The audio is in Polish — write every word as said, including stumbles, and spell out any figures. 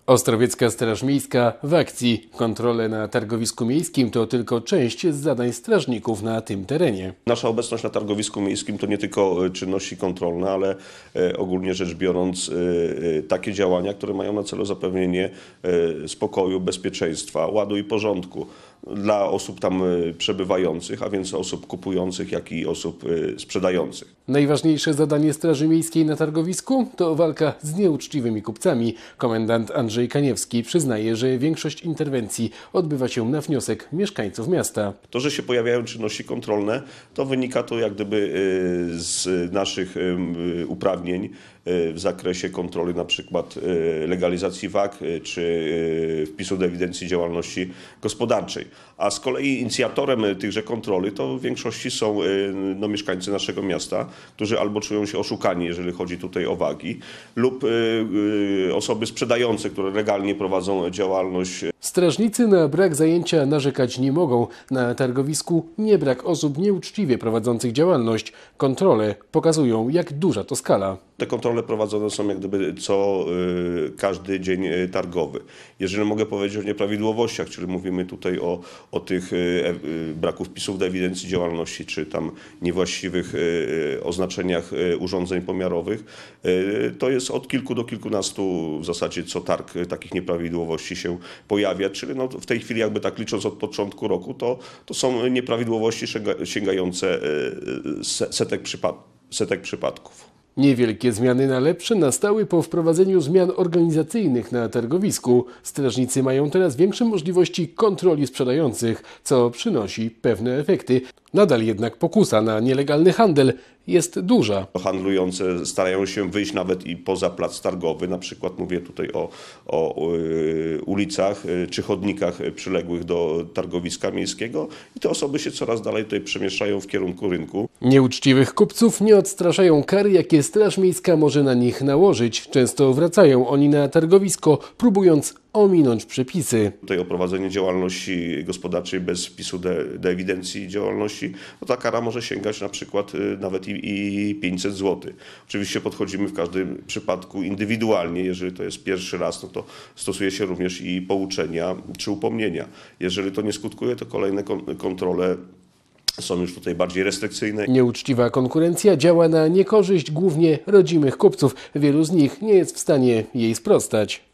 Ostrowiecka Straż Miejska w akcji. Kontrole na targowisku miejskim to tylko część z zadań strażników na tym terenie. Nasza obecność na targowisku miejskim to nie tylko czynności kontrolne, ale ogólnie rzecz biorąc takie działania, które mają na celu zapewnienie spokoju, bezpieczeństwa, ładu i porządku dla osób tam przebywających, a więc osób kupujących, jak i osób sprzedających. Najważniejsze zadanie Straży Miejskiej na targowisku to walka z nieuczciwymi kupcami. Komendant Andrzej Kaniewski przyznaje, że większość interwencji odbywa się na wniosek mieszkańców miasta. To, że się pojawiają czynności kontrolne, to wynika to jak gdyby z naszych uprawnień w zakresie kontroli na przykład legalizacji wag czy wpisu do ewidencji działalności gospodarczej. A z kolei inicjatorem tychże kontroli to w większości są no, mieszkańcy naszego miasta, którzy albo czują się oszukani, jeżeli chodzi tutaj o wagi, lub osoby sprzedające, które legalnie prowadzą działalność. Strażnicy na brak zajęcia narzekać nie mogą. Na targowisku nie brak osób nieuczciwie prowadzących działalność. Kontrole pokazują, jak duża to skala. Te kontrole prowadzone są jak gdyby co y, każdy dzień y, targowy. Jeżeli mogę powiedzieć o nieprawidłowościach, czyli mówimy tutaj o, o tych y, y, braku wpisów do ewidencji działalności, czy tam niewłaściwych y, oznaczeniach y, urządzeń pomiarowych, y, to jest od kilku do kilkunastu w zasadzie co targ y, takich nieprawidłowości się pojawia. Czyli no, w tej chwili jakby tak licząc od początku roku, to, to są nieprawidłowości sięga, sięgające y, setek, przypad setek przypadków. Niewielkie zmiany na lepsze nastały po wprowadzeniu zmian organizacyjnych na targowisku. Strażnicy mają teraz większe możliwości kontroli sprzedających, co przynosi pewne efekty. Nadal jednak pokusa na nielegalny handel jest duża. Handlujące starają się wyjść nawet i poza plac targowy, na przykład mówię tutaj o, o y, ulicach y, czy chodnikach przyległych do targowiska miejskiego i te osoby się coraz dalej tutaj przemieszczają w kierunku rynku. Nieuczciwych kupców nie odstraszają kary, jakie Straż Miejska może na nich nałożyć. Często wracają oni na targowisko, próbując ominąć przepisy. Tutaj o prowadzenie działalności gospodarczej bez wpisu do, do ewidencji działalności, no ta kara może sięgać na przykład y, nawet i, i pięćset złotych. Oczywiście podchodzimy w każdym przypadku indywidualnie. Jeżeli to jest pierwszy raz, no to stosuje się również i pouczenia czy upomnienia. Jeżeli to nie skutkuje, to kolejne kon kontrole są już tutaj bardziej restrykcyjne. Nieuczciwa konkurencja działa na niekorzyść głównie rodzimych kupców. Wielu z nich nie jest w stanie jej sprostać.